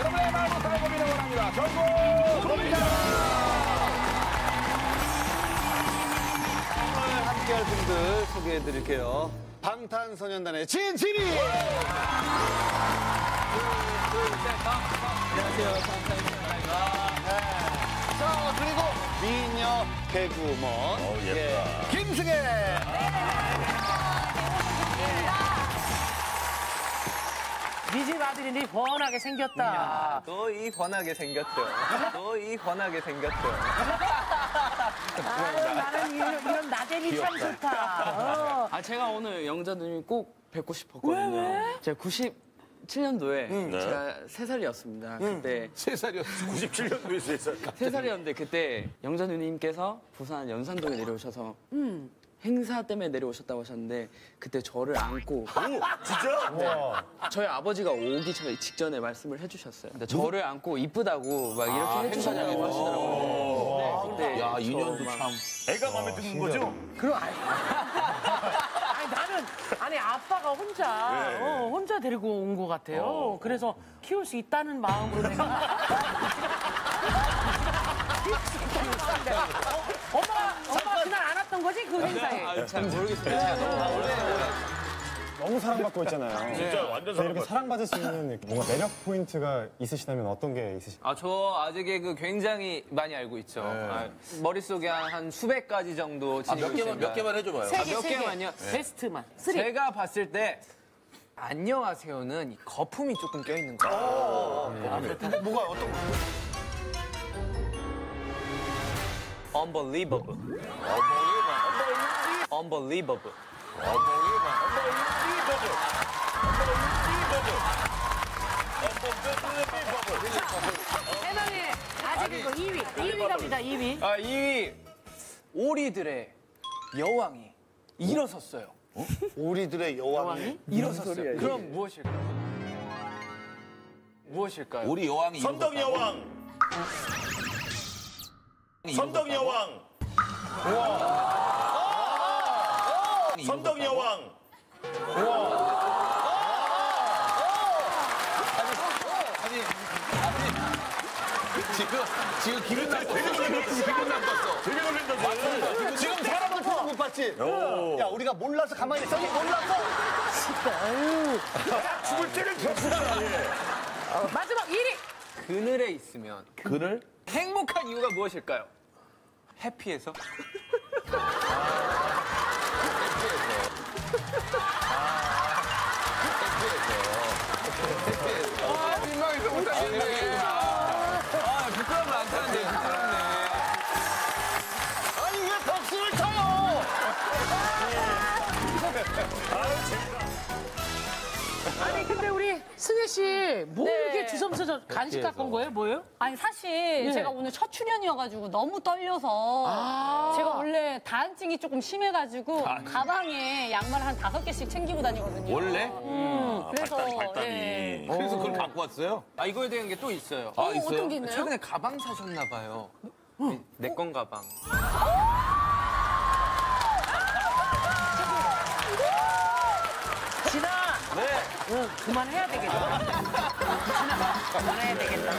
여러분의 마음을 달고비를 원합니다. 전국 도민자. 오늘 함께할 분들 소개해드릴게요. 방탄소년단의 진지미. 안녕하세요. 방탄소년단입니다. 자, 그리고 미녀 개구먼 김승혜. 네 집 아들이니 번하게 생겼다. 너이 번하게 생겼죠. 너이 번하게 생겼죠. 아유, 나는 이런 나대미 참 좋다. 제가 오늘 영자 누님 꼭 뵙고 싶었거든요. 왜? 제가 97년도에 제가 3살이었습니다. 그때 3살이었어. 97년도에 3살. 3살이었는데 그때 영자 누님께서 부산 연산동에 내려오셔서 행사 때문에 내려오셨다고 하셨는데 그때 저를 안고 진짜? 네. 저희 아버지가 오기 직전에 말씀을 해주셨어요. 근데 저를 안고 이쁘다고 막 이렇게 해주셨다고 하시더라고요. 네, 야, 인연도 참. 애가 마음에 드는 거죠? 그럼 아니 나는 아빠가 혼자 데리고 온 것 같아요. 그래서 키울 수 있다는 마음으로 내가 엄마 그날 안 왔던 거지 그 행사에? 잘 모르겠어요. 너무 사랑받고 있잖아요. 진짜 완전 이렇게 사랑받을 수 있는 뭔가 매력 포인트가 있으시다면 어떤 게 있으실까요? 저 아재 개그 굉장히 많이 알고 있죠. 머릿속에 한 수백 가지 정도 지니고 있습니다. 몇 개만 해줘봐요. 몇 개만요? 베스트만. 제가 봤을 때 안녕하세요는 이 거품이 조금 껴있는 거예요. 뭐가 어떤 거? Unbelievable. Unbelievable. 해명이 아직 이거 2위 갑니다. 2위. 2위. 오리들의 여왕이 일어섰어요. 오리들의 여왕이? 일어섰어요. 그럼 무엇일까요? 무엇일까요? 우리 여왕이. 선덕 여왕. 선덕 여왕. 선덕 여왕. 지금 기분 나빴어. 기분 나빴어. 되게 놀란다. 지금 사람을 보고 못 봤지? 야, 우리가 몰라서 가만히 있어. 몰랐어. 죽을 때를 줬구나. 마지막 1위. 그늘에 있으면 그늘? 행복한 이유가 무엇일까요? 해피해서? 민망해서 못하겠네. 부끄러우면 안 타는데 부끄럽네. 아니, 왜 박수를 쳐요? 아니 근데 우리 승혜 씨 뭐 네. 이렇게 주섬서서 간식 갖고 온 거예요? 뭐예요? 아니 사실 제가 오늘 첫 출연이어가지고 너무 떨려서 제가 원래 다한증이 조금 심해가지고 가방에 양말 한 5개씩 챙기고 다니거든요. 원래? 그래서 발단이. 예. 그래서 그걸 갖고 왔어요? 이거에 대한 게 또 있어요. 있어요? 어떤 게 있나요? 최근에 가방 사셨나 봐요. 내 건 가방. 진아. 네. 응, 그만해야 되겠다. 진아, 그만해야 되겠다.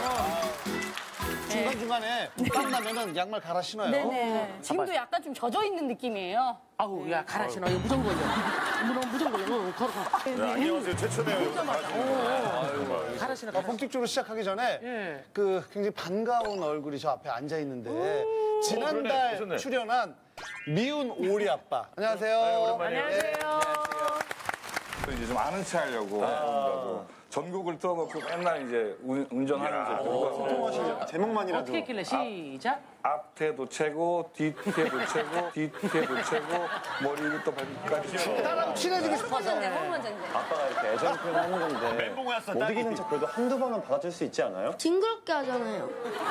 중간중간에 땀 나면은 양말 갈아 신어요. 네네. 지금도 약간 좀 젖어 있는 느낌이에요. 아우, 야, 가라 신어. 이거 무전 걸려. 무전 걸려. 응, 걸어. 안녕하세요. 최천해요. 가라 신어. 본격적으로 시작하기 전에 예. 그 굉장히 반가운 얼굴이 저 앞에 앉아 있는데 지난달 오셨네. 출연한 미운 오리 아빠. 안녕하세요. 안녕하세요. 이제 좀 아는 체 하려고 전곡을 틀어놓고 맨날 이제 운전하면서 들고 제목만이라도. 어떻게 했길래 시작. 앞태도 채고 뒤태도 채고 뒤태도 채고 머리부터 발끝까지 채고 나랑 친해지고 싶어서. 호르몬전제. 아빠가 이렇게 애정 표현하는 건데 멘붕 왔어. 못 이기는 척 그래도 한두 번은 받아줄 수 있지 않아요? 징그럽게 하잖아요.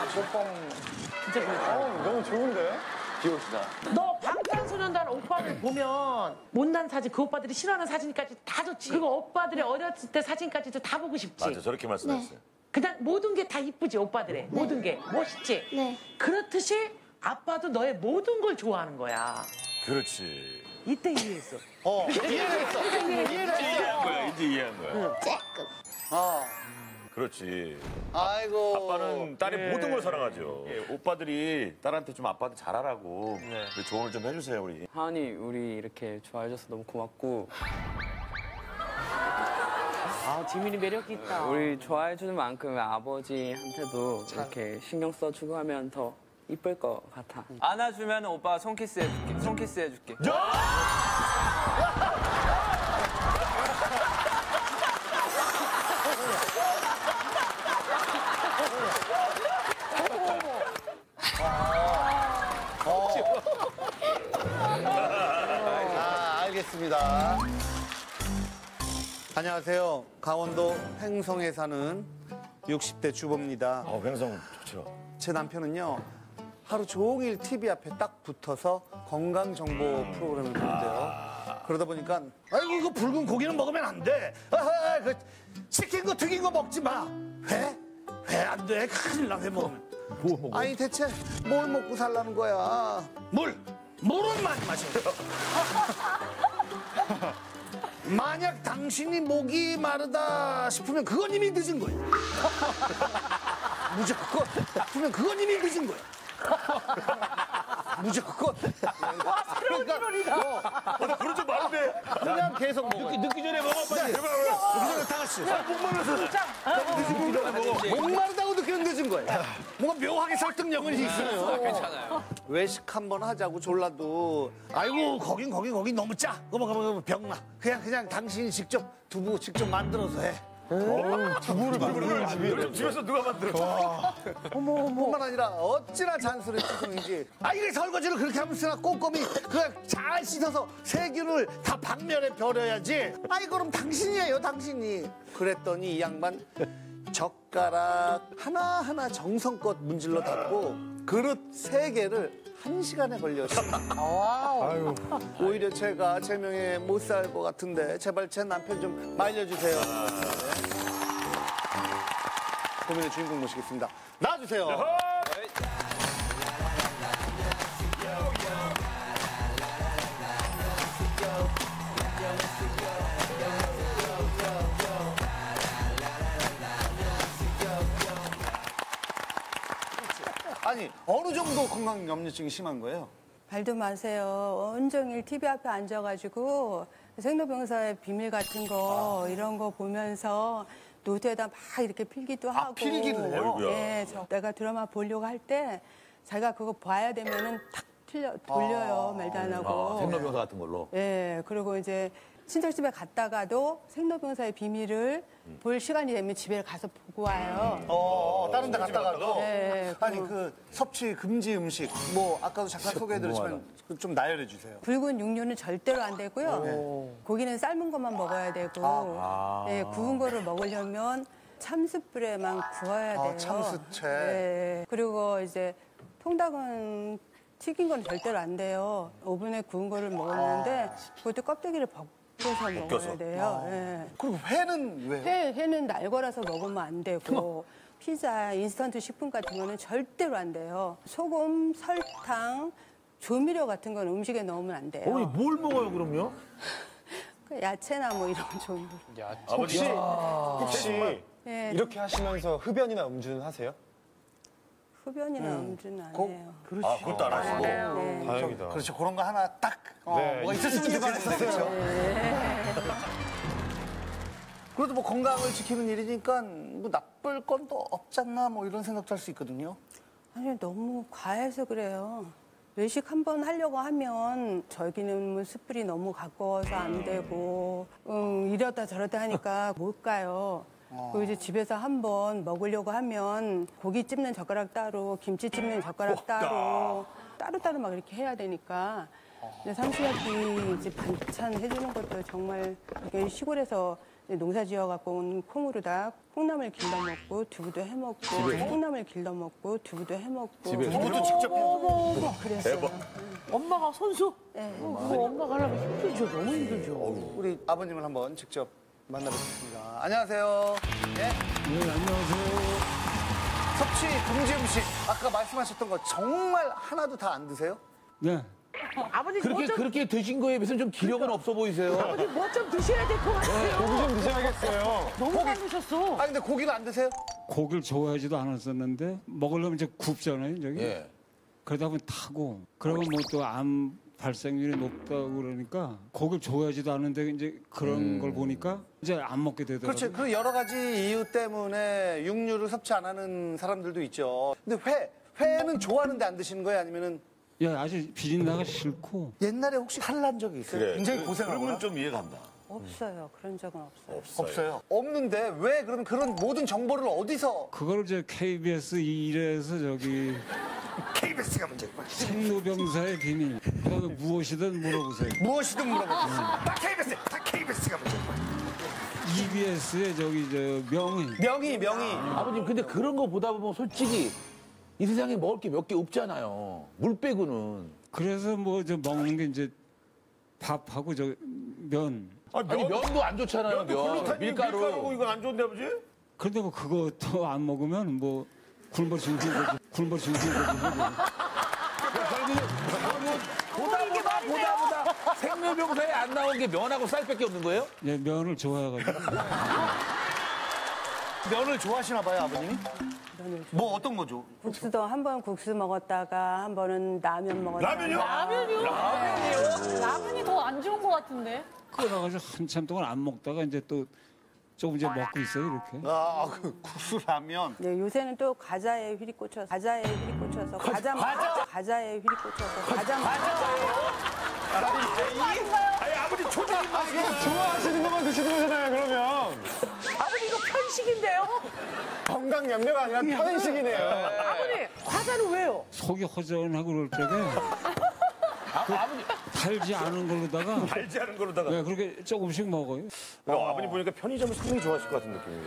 너무 좋은데? 귀여우시다. 너 방탄소년단 오빠들 보면 못난 사진, 그 오빠들이 싫어하는 사진까지 다 좋지. 그리고 오빠들이 어렸을 때 사진까지도 다 보고 싶지. 맞아, 저렇게 말씀하셨어요. 그냥 모든 게 다 이쁘지, 오빠들의. 모든 게. 멋있지? 네. 그렇듯이 아빠도 너의 모든 걸 좋아하는 거야. 그렇지. 이때 이해했어. 이해한 거야, 이제 이해한 거야. 쬐끔. 그렇지. 아이고. 아빠는 딸의 모든 걸 사랑하죠. 오빠들이 딸한테 좀 아빠한테 잘하라고 조언을 좀 해주세요, 우리. 하은이 우리 이렇게 좋아해줘서 너무 고맙고 아, 지민이 매력이 있다. 우리 좋아해주는 만큼 아버지한테도 이렇게 신경 써주고 하면 더 이쁠 것 같아. 안아주면 오빠 손키스 해줄게. 손키스 해줄게. 알겠습니다. 안녕하세요. 강원도 횡성에 사는 60대 주부입니다. 횡성 좋죠. 제 남편은요, 하루 종일 TV 앞에 딱 붙어서 건강정보 프로그램을 보는데요. 그러다 보니까, 아이고, 이거 붉은 고기는 먹으면 안 돼. 아하, 그 치킨 거 튀긴 거 먹지 마. 회? 회 안 돼. 큰일 나, 회 먹으면. 뭐 먹어? 아니, 대체 뭘 먹고 살라는 거야? 물은 많이 마셔. 만약 당신이 목이 마르다 싶으면 그건 이미 늦은 거야. 무조건. 싶으면 그건 이미 늦은 거야. 무조건. 그러니까 그런 좀 말인데. 그냥 계속 먹어. 늦기 전에 먹어, 빨리. 늦기 전에 다 같이. 목 마르다고 느끼는 늦은 거야. 뭔가 묘하게 설득력은 있어요. 괜찮아요. 외식 한번 하자고 졸라도 아이고 거긴 너무 짜. 어머 병나. 그냥 당신이 직접 두부 직접 만들어서 해. 두부를 집에서 누가 만들어? 뿐만 아니라 어찌나 잔소리 투성인지. 아 이게 설거지를 그렇게 하면 쓰나 꼼꼼히 그걸 잘 씻어서 세균을 다 박멸해 버려야지. 아이 그럼 당신이에요 당신이. 그랬더니 이 양반 젓가락 하나하나 정성껏 문질러 닫고 그릇 3개를 1시간에 걸렸어. 아유. 오히려 제가 제명에 못 살 것 같은데 제발 제 남편 좀 말려주세요. 고민의 주인공 모시겠습니다. 나와주세요. 아니 어느 정도 건강 염려증이 심한 거예요? 말도 마세요. 온종일 TV 앞에 앉아가지고 생로병사의 비밀 같은 거 이런 거 보면서 노트에다 막 이렇게 필기도 하고. 필기를 해요? 네, 내가 드라마 보려고 할 때 자기가 그거 봐야 되면은 탁 돌려요. 말도 안 하고. 생로병사 같은 걸로. 네, 그리고 이제 친척집에 갔다가도 생로병사의 비밀을 볼 시간이 되면 집에 가서 보고 와요. 다른 데 갔다가도? 네, 아니 그 섭취 금지 음식 뭐 아까도 잠깐 소개해드렸지만 좀 나열해 주세요. 붉은 육류는 절대로 안 되고요. 고기는 삶은 것만 먹어야 되고, 네, 구운 거를 먹으려면 참숯불에만 구워야 돼요. 참숯채. 네. 그리고 이제 통닭은 튀긴 건 절대로 안 돼요. 오븐에 구운 거를 먹었는데 그것도 껍데기를 벗겨서 먹어야 돼요. 네. 그리고 회는 왜? 회는 날거라서 먹으면 안 되고 피자, 인스턴트 식품 같은 거는 절대로 안 돼요. 소금, 설탕, 조미료 같은 건 음식에 넣으면 안 돼요. 뭘 먹어요, 그럼요? 그 야채나 뭐 이런 조미료. 혹시 네. 이렇게 하시면서 흡연이나 음주는 하세요? 흡연이나 음주는 안 해요. 그것도 안 하시고. 네. 다행이다. 그렇죠. 그런 거 하나 딱 네, 뭐가 있었으면 좋겠어요. 그래도 뭐 건강을 지키는 일이니까 뭐 나쁠 건 또 없지 않나 뭐 이런 생각도 할 수 있거든요. 아니 너무 과해서 그래요. 외식 한 번 하려고 하면 저기는 뭐 숯불이 너무 가까워서 안 되고 이러다 저러다 하니까 못 가요. 그리고 이제 집에서 한 번 먹으려고 하면 고기 찝는 젓가락 따로, 김치 찝는 젓가락 따로 막 이렇게 해야 되니까. 근데 삼시가끼 이제 반찬 해주는 것도 정말 이렇게 시골에서 농사 지어갖고 온 콩으로다 콩나물 길러 먹고 두부도 해 먹고 콩나물 길러 먹고 두부도 해 먹고 두부도 직접 해서. 그랬어요. 엄마가 선수? 네. 그거 엄마가 하려면 힘들죠. 너무 힘들죠. 우리 아버님을 한번 직접 만나뵙겠습니다. 안녕하세요. 네, 안녕하세요. 섭취 금지 음식 아까 말씀하셨던 거 정말 하나도 다 안 드세요? 네. 아버님 그렇게 드신 거에 비해서 좀 기력은 없어 보이세요. 아버님 뭐 좀 드셔야 될 것 같아요. 고기 좀 드셔야겠어요. 너무 많이 드셨어. 아 근데 고기를 안 드세요? 고기를 좋아하지도 않았었는데 먹으려면 이제 굽잖아요, 저기. 예. 그러다 보면 타고 그러면 뭐 또 암 발생률이 높다고 그러니까 고기를 좋아하지도 않는데 이제 그런 걸 보니까 이제 안 먹게 되더라고요. 그렇죠. 그 여러 가지 이유 때문에 육류를 섭취 안 하는 사람들도 있죠. 근데 회는 좋아하는데 안 드시는 거예요? 아니면은 야, 아주 비린내가 싫고. 옛날에 혹시 탈난 적이 있어요? 그래. 굉장히 고생하고. 그러면 좀 이해간다. 없어요. 그런 적은 없어요. 없어요. 없는데 왜 그러면 그런 모든 정보를 어디서? 그걸 이제 KBS 1에서 저기 KBS가 문제. 생로병사의 비밀. 그거 무엇이든 물어보세요. 무엇이든 물어보세요. 다 KBS, 다 KBS가 문제. EBS의 저기 저 명의. 아버님 근데 그런 거 보다 보면 솔직히 이 세상에 먹을 게 몇 개 없잖아요. 물 빼고는. 그래서 뭐 저 먹는 게 이제 밥하고 저 면. 아니 면도 안 좋잖아요. 면. 밀가루. 이건 안 좋은데 아버지? 그런데 뭐 그것도 안 먹으면 뭐 굶어 죽는 거지. 보다 생로병사에 안 나온 게 면하고 쌀밖에 없는 거예요? 예, 면을 좋아해가지고. 면을 좋아하시나 봐요, 아버님이? 뭐 어떤 거죠? 국수도 한 번 국수 먹었다가 한 번은 라면 먹었다가. 라면이요? 라면이 더 안 좋은 것 같은데. 그래가지고 한참 동안 안 먹다가 이제 또 조금 이제 먹고 있어요, 이렇게. 아, 그 국수 라면. 네, 요새는 또 과자에 휘리 꽂혀서 과자에 휘리 꽂혀서 아니 아버지 초장 좋아하시는 것만 드시는 거잖아요, 그러면. 아버님 이거 편식인데요? 건강 염려가 아니라 편식이네요. 아버님 과자는 왜요? 속이 허전하고 그럴 적에 아버님. 달지 않은 걸로다가 달지 않은 거로다가. 네, 그렇게 조금씩 먹어요. 아버님 보니까 편의점을 상당히 좋아하실 것 같은 느낌이에요.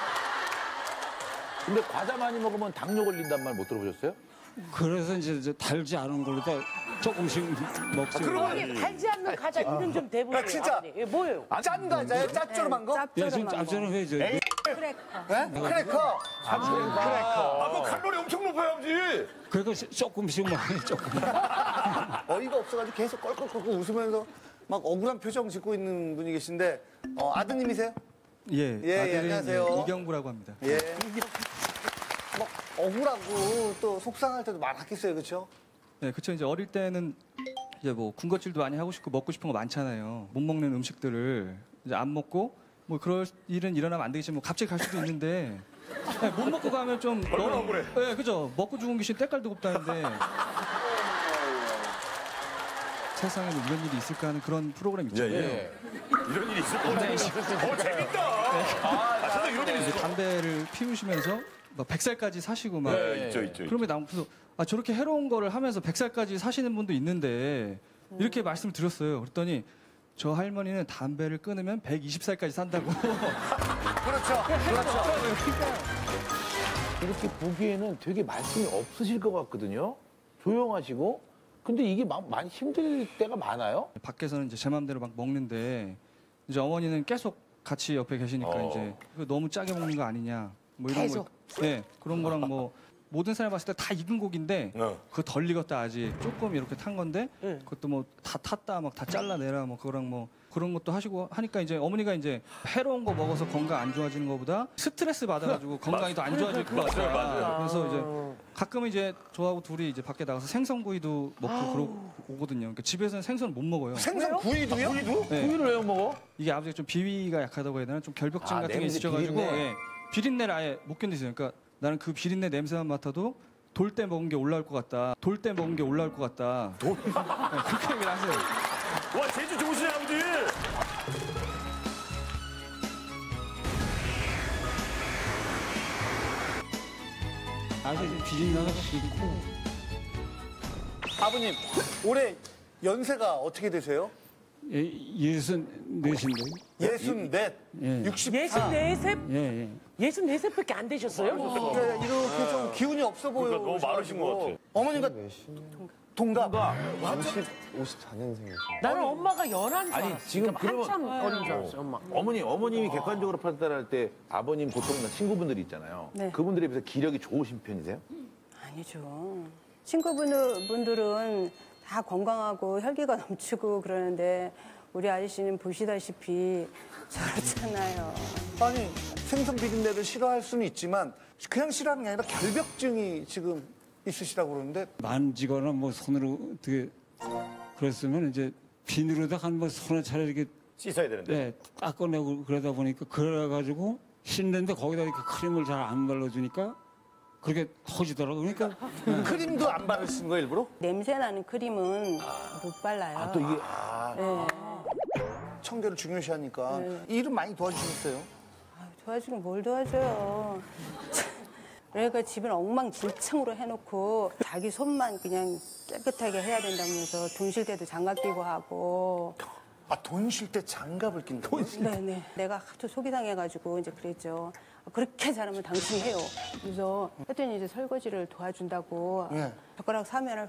근데 과자 많이 먹으면 당뇨 걸린단 말 못 들어보셨어요? 그래서 이제 저 달지 않은 걸로다 조금씩 먹죠. 아버님 달지 않는 과자 이름 좀 대보세요. 아, 진짜. 아버님. 이게 뭐예요? 짠 과자예요? 짭조름한 거? 예, 지금 짭조름한 앞서는 거. 회죠. 네? 크래커. 그 칼로리 엄청 높아요 아버지. 그러니까 조금씩 먹어요, 조금. 어이가 없어가지고 계속 껄껄껄 웃으면서 막 억울한 표정 짓고 있는 분이 계신데 아드님이세요? 예, 아들은 안녕하세요. 이경구라고 합니다. 예. 막 억울하고 또 속상할 때도 많았겠어요, 그렇죠? 네, 그렇죠. 이제 어릴 때는 이제 뭐 군것질도 많이 하고 싶고 먹고 싶은 거 많잖아요. 못 먹는 음식들을 이제 안 먹고 뭐 그럴 일은 일어나면 안 되겠지만 뭐 갑자기 갈 수도 있는데 네, 못 먹고 가면 좀 얼마나 억울해. 네, 그죠. 먹고 죽은 귀신 때깔도 곱다는데 세상에 뭐 이런 일이 있을까 하는 그런 프로그램 있잖아요. 예. 이런 일이 있을 것 같아요. 재밌다. 저도 이런 일이 이제 있을 것 담배를 피우시면서 막 100살까지 사시고 막 네, 있죠. 그러면 나무서 아 저렇게 해로운 거를 하면서 100살까지 사시는 분도 있는데 이렇게 말씀을 드렸어요. 그랬더니 저 할머니는 담배를 끊으면 120살까지 산다고. 그렇죠. 이렇게 보기에는 되게 말씀이 없으실 것 같거든요. 조용하시고. 근데 이게 많이 힘들 때가 많아요? 밖에서는 이제 제 마음대로 막 먹는데 이제 어머니는 계속 같이 옆에 계시니까 이제 그거 너무 짜게 먹는 거 아니냐. 뭐 이런 계속? 거. 네, 그런 거랑 뭐 모든 사람이 봤을 때 다 익은 고기인데 그거 덜 익었다 아직 조금 이렇게 탄 건데 그것도 뭐 다 탔다 막 다 잘라내라 뭐 그거랑 뭐 그런 것도 하시고 하니까 이제 어머니가 이제 해로운 거 먹어서 건강 안 좋아지는 것보다 스트레스 받아가지고 건강이 더 안 좋아질 것 같다. 맞아요. 그래서 이제 가끔은 이제 저하고 둘이 이제 밖에 나가서 생선구이도 먹고 그러고 오거든요. 그러니까 집에서는 생선을 못 먹어요. 생선 구이도요? 네. 구이를 왜 먹어? 이게 아버지가 좀 비위가 약하다고 해야 되나? 좀 결벽증 아, 같은 게 냄새, 있으셔가지고 비린내. 예, 비린내를 아예 못 견디세요. 그러니까 나는 그 비린내 냄새만 맡아도 돌 때 먹은 게 올라올 것 같다. 돌 때 먹은 게 올라올 것 같다. 네, 그렇게 얘기를 하세요. 와 제주 좋으시네 아버지. 아주 비린내가 싫고. 아버님, 올해 연세가 어떻게 되세요? 예, 64인데요. 64, 예. 64. 64세? 예. 64세밖에 안 되셨어요? 이렇게 좀 기운이 없어 보여. 그러니까 너무 마르신 것 같아. 어머님과 동갑. 54년생이세요. 나는 엄마가 11살. 아니, 지금 그러면- 한참 어린 줄 알았어요, 엄마. 어머님이 객관적으로 판단할 때 아버님 보통 친구분들이 있잖아요. 네. 그분들에 비해서 기력이 좋으신 편이세요? 아니죠. 친구분들은 다 건강하고 혈기가 넘치고 그러는데 우리 아저씨는 보시다시피 저렇잖아요. 아니 생선 비린내를 싫어할 수는 있지만 그냥 싫어하는 게 아니라 결벽증이 지금 있으시다고 그러는데 만지거나 뭐 손으로 어떻게 그랬으면 이제 비누로다 한번 손에 차라리 이렇게 씻어야 되는데. 네, 닦아내고 그러다 보니까 그래가지고 씻는데 거기다 이렇게 크림을 잘 안 발라주니까 그렇게 터지더라고요. 그러니까 크림도 안 바르시는 거예요 일부러? 냄새 나는 크림은 못 발라요. 또 이게 네. 청결을 중요시하니까 일은 많이 도와주시겠어요? 도와주긴 뭘 도와줘요. 그러니까 집은 엉망진창으로 해놓고 자기 손만 그냥 깨끗하게 해야 된다면서 돈 쉴 때도 장갑 끼고 하고. 아, 돈 쉴 때 장갑을 낀다고요? 네네. 내가 하도 속이 상해가지고 이제 그랬죠. 그렇게 잘하면 당신이 해요. 그래서 했더니 이제 설거지를 도와준다고 젓가락 사면을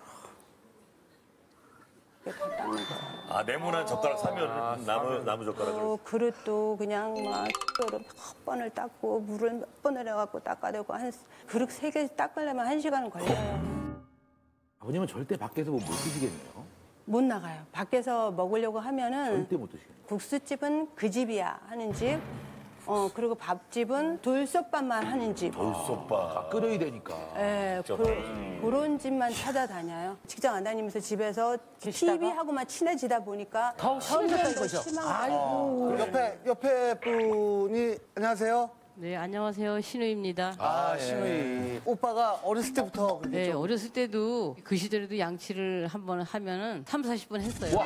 이렇게 다 닦는 거예요. 아, 네모난 젓가락 사면 나무 젓가락으로. 그릇도 그냥 막 몇 번을 닦고 물을 몇 번을 해갖고 닦아대고 그릇 3개 닦으려면 1시간 걸려요. 아버님은 절대 밖에서 뭐 못 드시겠네요. 못 나가요. 밖에서 먹으려고 하면은 절대 못 드시겠네요. 국수집은 그 집이야 하는 집. 그리고 밥집은 돌솥밥만 하는 집. 돌솥밥. 끓여야 되니까. 네, 그런 집만 찾아다녀요. 직장 안 다니면서 집에서 TV하고만 친해지다 보니까 더 심해졌다는 거죠. 아이고. 옆에 분이 안녕하세요. 네, 안녕하세요. 신우입니다. 신우이. 오빠가 어렸을 때부터 그렇게 네, 좀 어렸을 때도 그 시절에도 양치를 한번 하면은 3, 40분 했어요.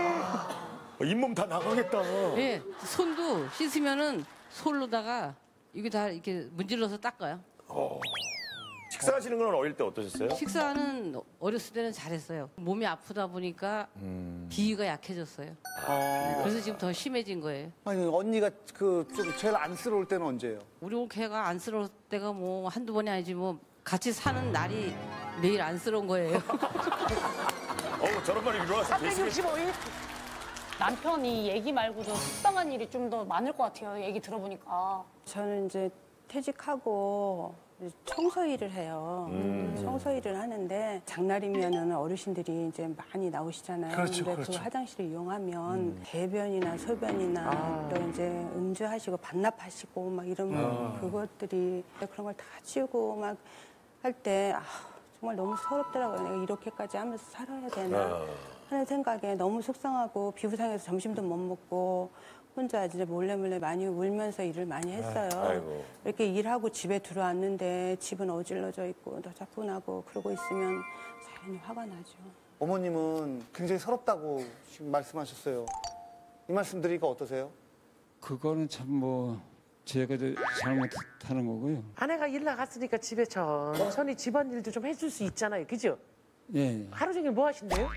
잇몸 다 나가겠다. 네, 손도 씻으면은 솔로다가 이게 다 이렇게 문질러서 닦아요. 식사하시는 건 어릴 때 어떠셨어요? 식사는 어렸을 때는 잘했어요. 몸이 아프다 보니까 비위가 약해졌어요. 그래서 지금 더 심해진 거예요. 아니 언니가 그 좀 제일 안쓰러울 때는 언제예요? 우리 걔가 안쓰러울 때가 뭐 한두 번이 아니지 뭐 같이 사는 날이 매일 안쓰러운 거예요. 저런 말이 일어나서 365일? 남편이 얘기 말고도 속상한 일이 좀 더 많을 것 같아요. 얘기 들어보니까. 저는 이제 퇴직하고 청소 일을 해요. 청소 일을 하는데 장날이면은 어르신들이 이제 많이 나오시잖아요. 그렇죠, 근데 그렇죠. 그 화장실을 이용하면 대변이나 소변이나 또 이제 음주하시고 반납하시고 막 이러면 그것들이 그런 걸 다 치우고 막 할 때 정말 너무 서럽더라고요. 내가 이렇게까지 하면서 살아야 되나 하는 생각에 너무 속상하고 비부상해서 점심도 못 먹고 혼자 이제 몰래 많이 울면서 일을 많이 했어요. 아이고. 이렇게 일하고 집에 들어왔는데 집은 어질러져 있고 너자분하고 그러고 있으면 자연히 화가 나죠. 어머님은 굉장히 서럽다고 지금 말씀하셨어요. 이 말씀 드리니까 어떠세요? 그거는 참 뭐 제가 잘못하는 거고요. 아내가 일 나갔으니까 집에 천천히 집안일도 좀 해줄 수 있잖아요. 그죠? 예. 하루 종일 뭐 하신대요?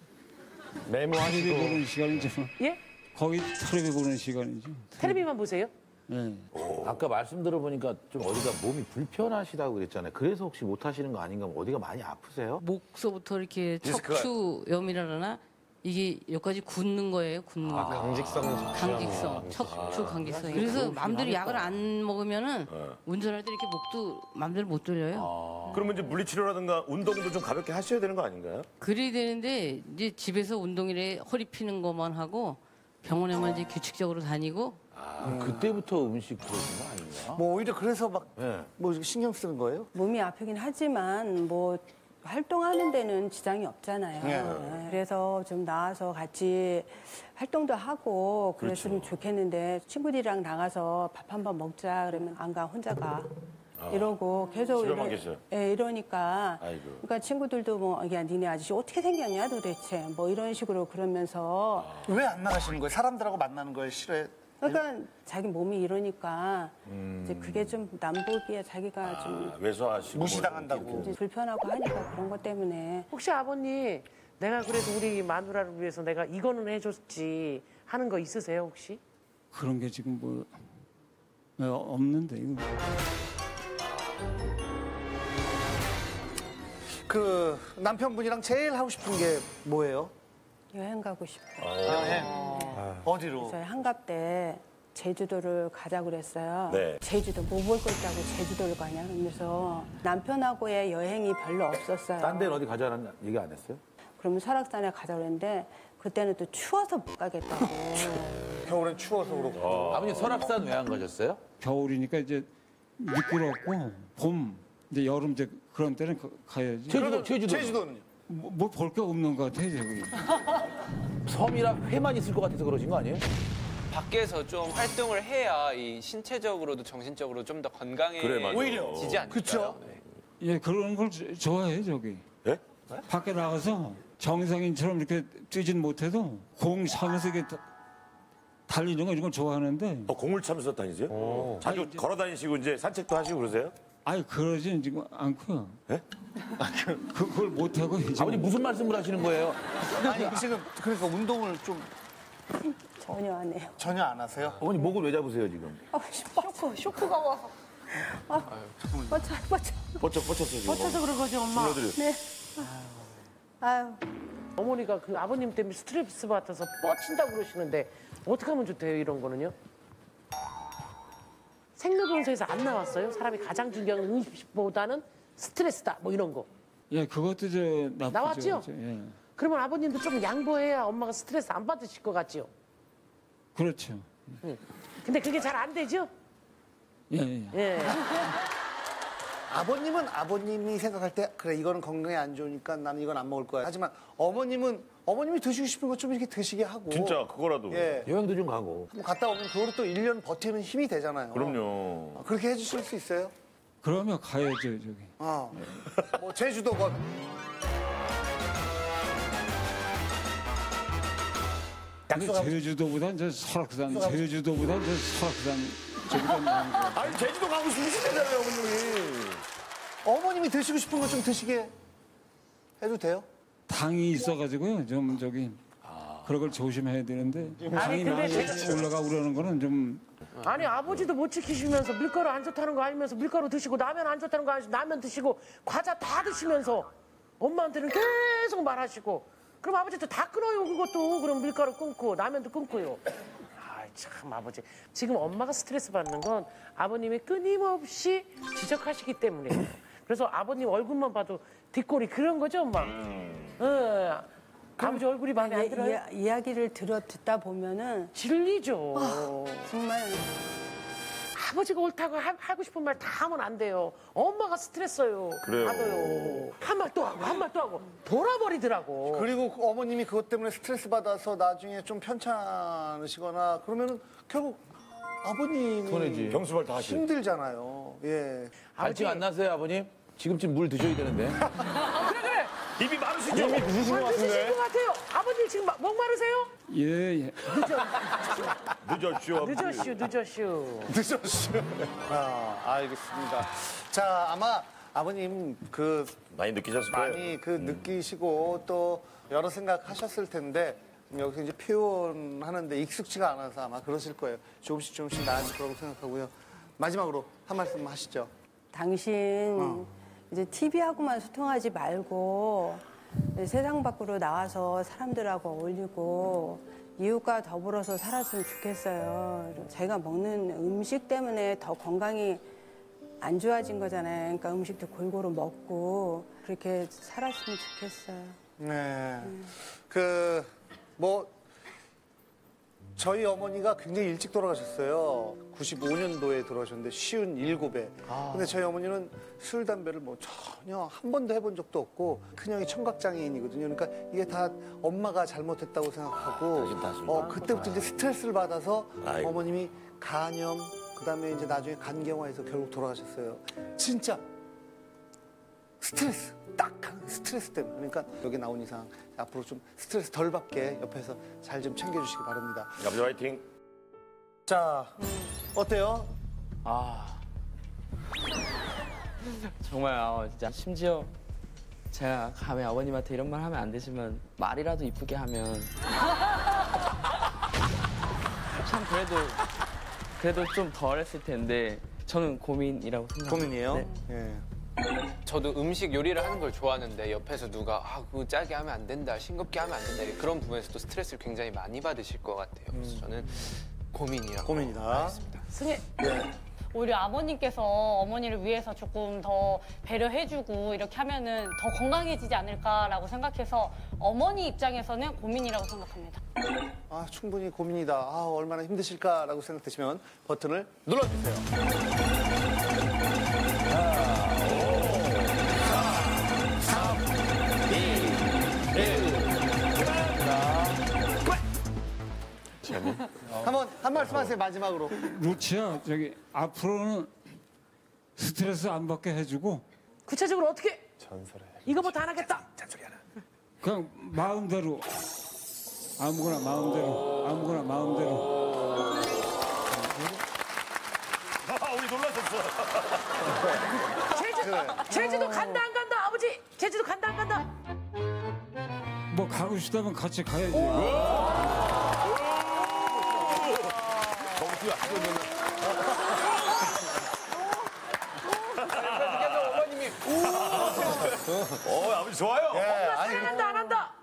텔레비 보는 시간이죠. 예? 거의 텔레비 보는 시간이죠. 텔레비만 보세요? 예. 아까 말씀 들어보니까 좀 어디가 몸이 불편하시다고 그랬잖아요. 그래서 혹시 못 하시는 거 아닌가? 어디가 많이 아프세요? 목서부터 이렇게 디스크가- 척추염이라나 이게 여기까지 굳는 거예요. 굳는 거. 강직성, 척추 강직성. 그래서 마음대로 약을 안 먹으면은 운전할 때 이렇게 목도 마음대로 못 돌려요. 그러면 이제 물리치료라든가 운동도 좀 가볍게 하셔야 되는 거 아닌가요? 그래야 되는데 이제 집에서 운동이래 허리 피는 것만 하고 병원에만 이제 규칙적으로 다니고. 그때부터 음식 그러신 거 아닌가? 뭐 오히려 그래서 막 네. 뭐 신경 쓰는 거예요? 몸이 아프긴 하지만 뭐 활동하는 데는 지장이 없잖아요. 네, 그래서 좀 나와서 같이 활동도 하고 그랬으면 좋겠는데 친구들이랑 나가서 밥 한번 먹자 그러면 안 가, 혼자 가. 이러고 계속 집에만 계셔. 이러니까 아이고. 그러니까 친구들도 뭐 야 니네 아저씨 어떻게 생겼냐 도대체 뭐 이런 식으로 그러면서 왜 안 나가시는 거예요? 사람들하고 만나는 걸 싫어해? 그러니까 자기 몸이 이러니까 이제 그게 좀 남보기에 자기가 좀 외소하시고. 무시당한다고. 이제 불편하고 하니까 그런 것 때문에 혹시 아버님 내가 그래도 우리 마누라를 위해서 내가 이거는 해줬지 하는 거 있으세요 혹시? 그런 게 지금 뭐 없는데 이거. 그 남편분이랑 제일 하고 싶은 게 뭐예요? 여행 가고 싶어요. 여행. 어디로? 저희 한갑 때 제주도를 가자고 그랬어요. 네. 제주도 뭐 볼 거 있다고 제주도를 가냐 그러면서 남편하고의 여행이 별로 없었어요. 딴 데는 어디 가자는 얘기 안 했어요? 그러면 설악산에 가자 그랬는데 그때는 또 추워서 못 가겠다고. 겨울엔 추워서 그렇고. 아버님 설악산 왜 안 가셨어요? 겨울이니까 이제 미끄럽고 봄 이제 여름 이제 그런 때는 가야지. 제주도는요? 뭐 볼 게 없는 것 같아요 저기. 섬이라 회만 있을 것 같아서 그러신 거 아니에요? 밖에서 좀 활동을 해야 이 신체적으로도 정신적으로 좀 더 그래, 맞아. 건강해지지 않을까요? 그쵸? 네. 예 그런 걸 좋아해요 저기. 예? 밖에 나가서 정상인처럼 이렇게 뛰진 못해도 공 차면서 이렇게 달리는 거 이런 걸 좋아하는데. 공을 차면서 다니세요? 자주 걸어 다니시고 이제 산책도 하시고 그러세요? 아니 그러진 지금 않고요. 예? 그걸 못하고 이제. 아버님 무슨 말씀을 하시는 거예요? 아니 지금 그러니까 운동을 좀 전혀 안 해요. 전혀 안 하세요? 어머니 목을 왜 잡으세요 지금? 쇼크가 와서. 뻗쳤어 지금. 뻗쳐서 그런 거죠, 엄마. 불러드려. 네. 아유. 어머니가 그 아버님 때문에 스트레스 받아서 뻗친다고 그러시는데 어떻게 하면 좋대요, 이런 거는요? 생로병사에서 안 나왔어요? 사람이 가장 중요한 음식보다는 스트레스다, 뭐 이런 거. 예, 그것도 저 나쁘죠. 나왔죠? 예. 그러면 아버님도 좀 양보해야 엄마가 스트레스 안 받으실 것 같지요? 그렇죠. 근데 그게 잘 안 되죠? 예, 예. 예. 아버님은 아버님이 생각할 때 그래 이거는 건강에 안 좋으니까 나는 이건 안 먹을 거야. 하지만 어머님이 드시고 싶은 거 좀 이렇게 드시게 하고. 진짜 그거라도. 예. 여행도 좀 가고. 뭐 갔다 오면 그거로 또 1년 버티는 힘이 되잖아요. 그럼요. 그렇게 해주실 수 있어요? 그러면 가야죠 저기. 뭐 제주도 건. 근데 제주도보단 저 설악산, 제주도보단 저 설악산 저기가 나은 거. 아니 제주도 가고 싶으시잖아요 어머님이. 어머님이 드시고 싶은 거 좀 드시게 해도 돼요? 당이 있어가지고요. 좀 저기 그런 걸 조심해야 되는데 당이 근데 많이 올라가고 그러는 거는 좀. 아니 아버지도 못 지키시면서 밀가루 안 좋다는 거 알면서 밀가루 드시고 라면 안 좋다는 거 알면서 라면 드시고 과자 다 드시면서 엄마한테는 계속 말하시고 그럼 아버지도 다 끊어요 그것도. 그럼 밀가루 끊고 라면도 끊고요. 아이 참 아버지 지금 엄마가 스트레스 받는 건 아버님이 끊임없이 지적하시기 때문이에요. 그래서 아버님 얼굴만 봐도 뒷골이 그런 거죠 엄마. 아버지 얼굴이 마음에 안 들어요? 이야기를 듣다 보면은 진리죠. 정말 아버지가 옳다고 하고 싶은 말 다 하면 안 돼요. 엄마가 스트레스요. 그래요. 받아요. 한 말 또 하고 한 말 또 하고 돌아버리더라고. 그리고 어머님이 그것 때문에 스트레스 받아서 나중에 좀 편찮으시거나 그러면은 결국 아버님이 병수발 다 하시고. 힘들잖아요. 예. 발증 안 나세요 아버님? 지금쯤 물 드셔야 되는데. 그래. 입이 마르시죠? 이미 드시신 것 드실 같은데. 것 같아요. 아버님 지금 목마르세요? 예, 예. 늦었슈. 늦었슈. 알겠습니다. 자, 아마 아버님 많이 느끼셨을 거예요. 많이 느끼시고 또 여러 생각하셨을 텐데 여기서 이제 표현하는데 익숙지가 않아서 아마 그러실 거예요. 조금씩 나아질 거라고 생각하고요. 마지막으로 한 말씀 하시죠. 당신 이제 TV하고만 소통하지 말고 세상 밖으로 나와서 사람들하고 어울리고 이웃과 더불어서 살았으면 좋겠어요. 자기가 먹는 음식 때문에 더 건강이 안 좋아진 거잖아요. 그러니까 음식도 골고루 먹고 그렇게 살았으면 좋겠어요. 네. 저희 어머니가 굉장히 일찍 돌아가셨어요. 95년도에 돌아가셨는데 57에. 근데 저희 어머니는 술, 담배를 전혀 한 번도 해본 적도 없고 큰형이 청각장애인이거든요. 그러니까 이게 다 엄마가 잘못했다고 생각하고 그때부터 이제 스트레스를 받아서 어머님이 간염, 그다음에 이제 나중에 간경화해서 결국 돌아가셨어요. 진짜 스트레스, 딱 스트레스 때문에. 그러니까 여기 나온 이상 앞으로 좀 스트레스 덜 받게 옆에서 잘 좀 챙겨주시기 바랍니다. 아버지 화이팅. 자, 어때요? 정말 진짜 심지어 제가 감히 아버님한테 이런 말 하면 안 되지만 말이라도 이쁘게 하면 참 그래도 좀 덜했을 텐데 저는 고민이라고 생각합니다. 고민이에요? 네. 저도 음식 요리를 하는 걸 좋아하는데 옆에서 누가 그거 짜게 하면 안 된다, 싱겁게 하면 안 된다 그런 부분에서도 스트레스를 굉장히 많이 받으실 것 같아요. 그래서 저는 고민이라고 고민이다. 하겠습니다. 승혜. 네. 오히려 아버님께서 어머니를 위해서 조금 더 배려해주고 이렇게 하면은 더 건강해지지 않을까라고 생각해서 어머니 입장에서는 고민이라고 생각합니다. 아, 충분히 고민이다. 아, 얼마나 힘드실까라고 생각되시면 버튼을 눌러주세요. 5, 4, 3, 2, 1. 한 말씀 하세요, 마지막으로. 루치야, 저기 앞으로는 스트레스 안 받게 해주고 구체적으로 어떻게? 전설해. 이거부터 안 하겠다. 잔소리 하나. 그냥 마음대로 아무거나 마음대로. 우리 놀라셨어. 제주도 간다 안 간다 아버지? 제주도 간다 안 간다? 뭐 가고 싶다면 같이 가야지. 너무 뛰어. 아버지 좋아요. 사랑한다 안 한다?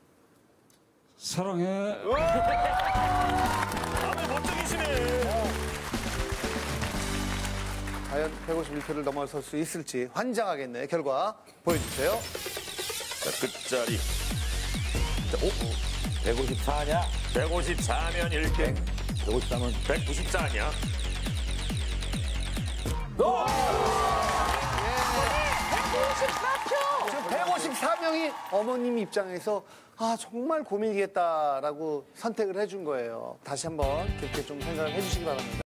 사랑해. 아버지 멋쩍이시네. 과연 151표를 넘어설 수 있을지 환장하겠네. 결과 보여주세요. 자, 끝자리. 자, 154냐? 154면 1등. 153은 194냐? 194표! 지금 154명이 어머님 입장에서 아, 정말 고민이겠다라고 선택을 해준 거예요. 다시 한번 그렇게 좀 생각을 해주시기 바랍니다.